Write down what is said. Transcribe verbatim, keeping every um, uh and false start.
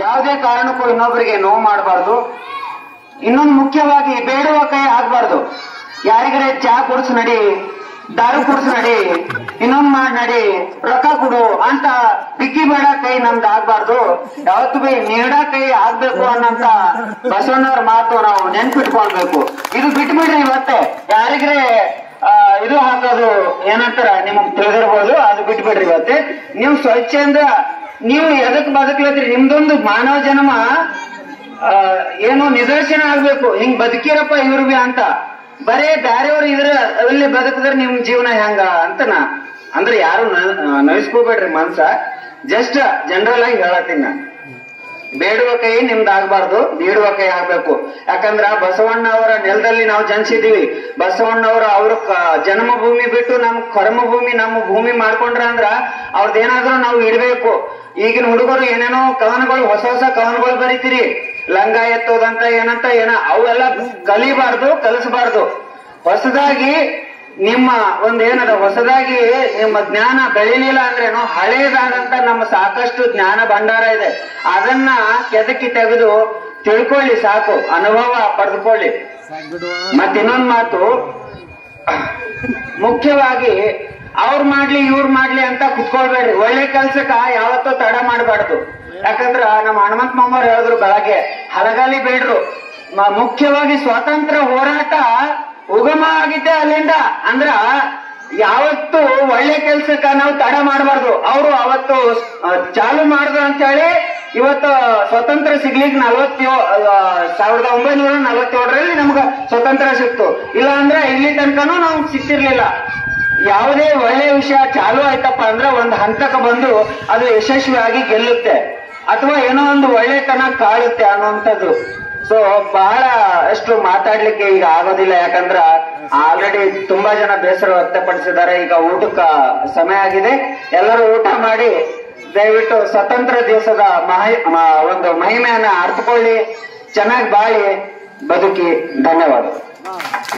ಯಾವುದೇ ಕಾರಣಕ್ಕೂ ಇನ್ನೊಬ್ಬರಿಗೆ ನೋವು ಮಾಡಬಾರ್ದು. ಇನ್ನೊಂದು ಮುಖ್ಯವಾಗಿ ಬೇಡುವ ಕೈ ಆಗ್ಬಾರ್ದು. ಯಾರಿಗರೆ ಚಾ ಕುಡ್ಸ್ ನಡಿ, ದಾರು ಕುಡ್ಸ್ ನಡಿ, ಇನ್ನೊಂದ್ ಮಾಡಿ ನಡಿ, ರೊಕ್ಕ ಕೊಡು ಅಂತ ಬಿಕ್ಕಿ ಬೇಡ ಕೈ ನಮ್ದು ಆಗ್ಬಾರ್ದು. ಯಾವತ್ತು ಬಿ ನೀಡ ಕೈ ಆಗ್ಬೇಕು ಅನ್ನಂತ ಬಸವಣ್ಣವ್ರ ಮಾತು ನಾವು ನೆನ್ಪಿಟ್ಕೊಳ್ಬೇಕು. ಇದು ಬಿಟ್ಬಿಡ್ರಿ ಇವತ್ತೆ. ಯಾರಿಗ್ರೆ ಆ ಇದು ಹಾಕೋದು ಏನಂತಾರ ನಿಮಗ್ ತಿಳಿದಿರ್ಬೋದು, ಅದು ಬಿಟ್ಬಿಡ್ರಿ ಇವತ್ತೆ. ನೀವು ಸ್ವಚ್ಛಂದ ನೀವು ಎದಕ್ ಬದುಕ್ಲತ್ರಿ, ನಿಮ್ದೊಂದು ಮಾನವ ಜನ್ಮ ಆ ಏನು ನಿದರ್ಶನ ಆಗ್ಬೇಕು. ಹಿಂಗ್ ಬದುಕಿರಪ್ಪ ಇವ್ರು ಬಿ ಅಂತ. ಬರೇ ಬ್ಯಾರೆಯವ್ರು ಇದ್ರ ಅಲ್ಲಿ ಬದುಕಿದ್ರೆ ನಿಮ್ ಜೀವನ ಹೆಂಗ ಅಂತ ನಾ ಅಂದ್ರೆ ಯಾರು ನವಿಸ್ಕೋಬೇಡ್ರಿ ಮನ್ಸ. ಜಸ್ಟ್ ಜನರಲ್ ಆಗಿ ಹೇಳತ್ತೀನಿ ನಾ. ಬೇಡುವ ಕೈ ನಿಮ್ದು ಆಗ್ಬಾರ್ದು, ನೀಡುವ ಕೈ ಆಗ್ಬೇಕು. ಯಾಕಂದ್ರ ಬಸವಣ್ಣ ಅವರ ನೆಲದಲ್ಲಿ ನಾವು ಜನಿಸಿದೀವಿ. ಬಸವಣ್ಣವ್ರ ಅವ್ರ ಜನ್ಮಭೂಮಿ ಬಿಟ್ಟು ನಮ್ ಕರ್ಮಭೂಮಿ ನಮ್ಮ ಭೂಮಿ ಮಾಡ್ಕೊಂಡ್ರ ಅಂದ್ರ ಅವ್ರದ್ದೇನಾದ್ರೂ ನಾವು ಇಡ್ಬೇಕು. ಈಗಿನ ಹುಡುಗರು ಏನೇನೋ ಕವನಗಳು, ಹೊಸ ಹೊಸ ಕವನಗಳು ಬರೀತೀರಿ, ಲಂಗ ಎತ್ತೋದಂತ ಏನಂತ ಏನ, ಅವೆಲ್ಲ ಕಲಿಬಾರ್ದು, ಕಲಿಸಬಾರ್ದು. ಹೊಸದಾಗಿ ನಿಮ್ಮ ಒಂದೇನದ ಹೊಸದಾಗಿ ನಿಮ್ಮ ಜ್ಞಾನ ಬೆಳಿಲಿಲ್ಲ ಅಂದ್ರೇನು, ಹಳೇದಾದಂತ ನಮ್ಮ ಸಾಕಷ್ಟು ಜ್ಞಾನ ಭಂಡಾರ ಇದೆ. ಅದನ್ನ ಕೆದಕಿ ತೆಗೆದು ತಿಳ್ಕೊಳ್ಳಿ, ಸಾಕು, ಅನುಭವ ಪಡೆದುಕೊಳ್ಳಿ. ಮತ್ತಿನ್ನೊಂದ್ ಮಾತು, ಮುಖ್ಯವಾಗಿ ಅವ್ರು ಮಾಡ್ಲಿ ಇವ್ರು ಮಾಡ್ಲಿ ಅಂತ ಕುತ್ಕೊಳ್ಬೇಡ್ರಿ. ಒಳ್ಳೆ ಕೆಲ್ಸಕ್ಕ ಯಾವತ್ತೂ ತಡ ಮಾಡಬಾರ್ದು. ಯಾಕಂದ್ರ ನಮ್ಮ ಹನುಮಂತ ಮಾಮವ್ರು ಹೇಳಿದ್ರು ಬೆಳಗ್ಗೆ, ಹಲಗಾಲಿ ಬೇಡ್ರು. ಮುಖ್ಯವಾಗಿ ಸ್ವಾತಂತ್ರ್ಯ ಹೋರಾಟ ಉಗಮ ಆಗಿದ್ದೆ ಅಲ್ಲಿಂದ. ಅಂದ್ರ ಯಾವತ್ತು ಒಳ್ಳೆ ಕೆಲ್ಸಕ್ಕ ನಾವು ತಡ ಮಾಡಬಾರ್ದು. ಅವರು ಅವತ್ತು ಚಾಲು ಮಾಡಿದ್ರು ಅಂತ ಹೇಳಿ ಇವತ್ತು ಸ್ವತಂತ್ರ ಸಿಗ್ಲಿಕ್ಕೆ ನಲವತ್ತೇಳು ಸಾವಿರದ ಒಂಬೈನೂರ ನಲವತ್ತೇಳರಲ್ಲಿ ನಮ್ಗ ಸ್ವತಂತ್ರ ಸಿಕ್ತು. ಇಲ್ಲ ಅಂದ್ರೆ ಇಲ್ಲಿ ತನಕನೂ ನಮ್ಗೆ ಸಿಕ್ತಿರ್ಲಿಲ್ಲ. ಯಾವುದೇ ಒಳ್ಳೆ ವಿಷಯ ಚಾಲು ಆಯ್ತಪ್ಪ ಅಂದ್ರೆ ಒಂದು ಹಂತಕ್ಕೆ ಬಂದು ಅದು ಯಶಸ್ವಿಯಾಗಿ ಗೆಲ್ಲುತ್ತೆ, ಅಥವಾ ಏನೋ ಒಂದು ಒಳ್ಳೆತನ ಕಾಳುತ್ತೆ ಅನ್ನುವಂಥದ್ದು. ಸೊ ಬಹಳ ಅಷ್ಟು ಮಾತಾಡ್ಲಿಕ್ಕೆ ಈಗ ಆಗೋದಿಲ್ಲ. ಯಾಕಂದ್ರ ಆಲ್ರೆಡಿ ತುಂಬಾ ಜನ ಬೇಸರ ವ್ಯಕ್ತಪಡಿಸಿದ್ದಾರೆ. ಈಗ ಊಟಕ್ಕ ಸಮಯ ಆಗಿದೆ. ಎಲ್ಲರೂ ಊಟ ಮಾಡಿ ದಯವಿಟ್ಟು ಸ್ವತಂತ್ರ ದಿವಸದ ಮಹಿ ಒಂದು ಮಹಿಮೆಯನ್ನ ಅರ್ಥಕೊಳ್ಳಿ, ಚೆನ್ನಾಗಿ ಬಾಳಿ ಬದುಕಿ. ಧನ್ಯವಾದ.